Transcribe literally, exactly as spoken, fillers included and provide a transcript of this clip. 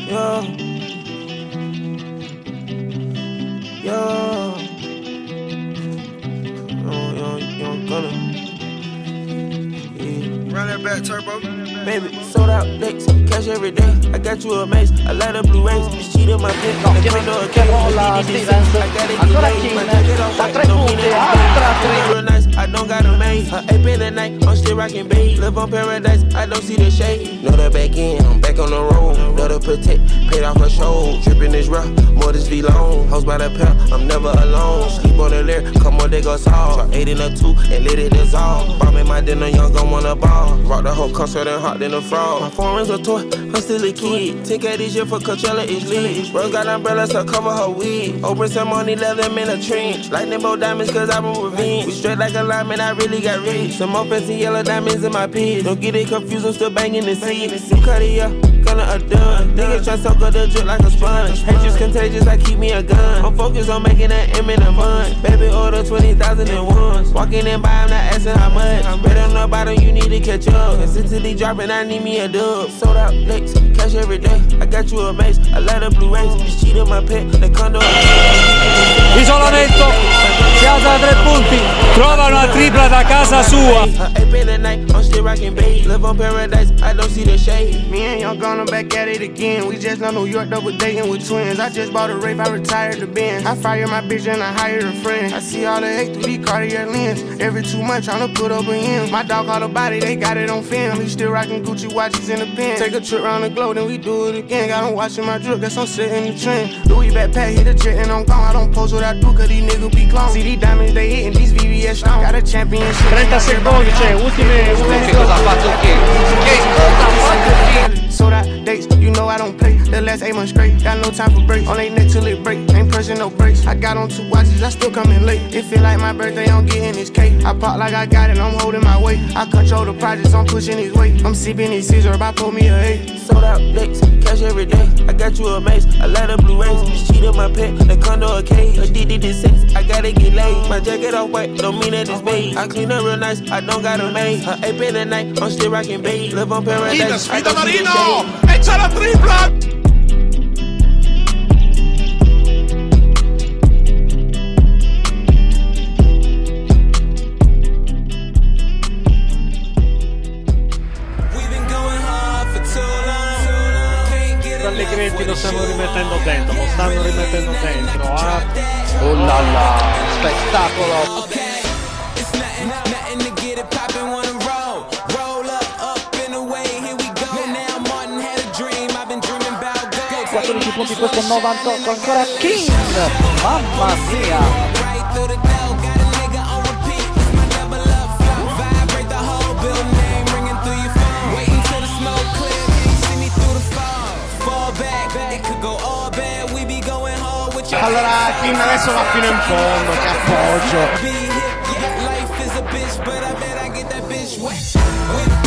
Yeah. Yeah. Young, young, young gunner. Yeah. Run that back, Turbo. Baby, sold out dates, cash every day. I got you a mace, I light up blue rays. This cheat on my dick, no, ovviamente che rolla Stevens, ancora King, da tre punti, altra tre. I don't got a maid, her ape in the night, I'm still rocking babe. Live on paradise, I don't see the shade. Know the back end, I'm back on the road. Know the protect, paid off her show. Dripping this rough, more this V long. House by the pair, I'm never alone. Sleep on the lair, come on, they go solve. Try eight in a two and let it dissolve. Bombing my dinner, young gon' wanna ball. Rock the whole concert and hot than a frog. My foreign's a toy, I'm still a kid. ten K this year for Coachella, it's lit. Bro got umbrellas to cover her wig. Open some money, let them in a trench. Lightning bolt diamonds, cause I been revenge. We straight like a lineman, I really got rich. Some more fancy yellow diamonds in my pits. Don't get it confused, I'm still banging the seat. New Cartier, gonna a done. Niggas try to soak up the drip like a sponge. Hatred's contagious, I keep me a gun. I'm focused on making that M in a month. Baby order twenty thousand and ones. Walking in by, I'm not asking how much. Better on the bottom, you need to catch up. Consistently dropping, I need me a dub. Sold out licks, cash every day. I got you a mace, I light up blue rays. This cheat on my pet, the condo. Isolamento, si alza a tre punti, trova una tripla da casa sua. I'm still rocking babe. Live on paradise, I don't see the shade. Me and Young Gunner back at it again. We just left New York, double dating with twins. I just bought a Wraith, I retired the Benz. I fired my bitch and I hired a friend. I see all the hate through these Cartier lens. Every two months tryna put up an end. My dog called a body, they got it on film. He still rocking Gucci watches in the pen. Take a trip around the globe, then we do it again. Got him watching my drip, guess I'm sitting the trend. Louis backpack, hit a jet and I'm gone. I don't post what I do, cause these niggas be clones. See these diamonds, they hitting these V V S strong. Got a championship. trenta secondi, c'è, ultime, ultime. Cosa ha fatto King? King, cosa ha fatto King? Sold out dates, you know I don't play. The last eight months straight, got no time for breaks. On they neck till it break, ain't pressing no brakes. I got on two watches, I still coming late. It feel like my birthday, I'm getting this cake. I pop like I got it, I'm holding my weight. I control the projects, I'm pushing his weight. I'm sipping his scissor, about pull me a eight. Sold out licks, cash every day. I got you a mace, I light up blue rays. This cheat on my pet, the condo a cage. Addicted to sex, I gotta get laid. My jacket off white, don't mean that it's made. I clean up real nice, I don't got a maid. Her ape in the night, I'm still rocking babe. Live on paradise, Sfida Marino! E c'è la tripla! Allegretti lo stanno rimettendo dentro, lo stanno rimettendo dentro. Eh? Oh là là, spettacolo! quattordici punti, questo novantotto, ancora King, mamma mia! Allora King adesso va fino in fondo, che appoggio.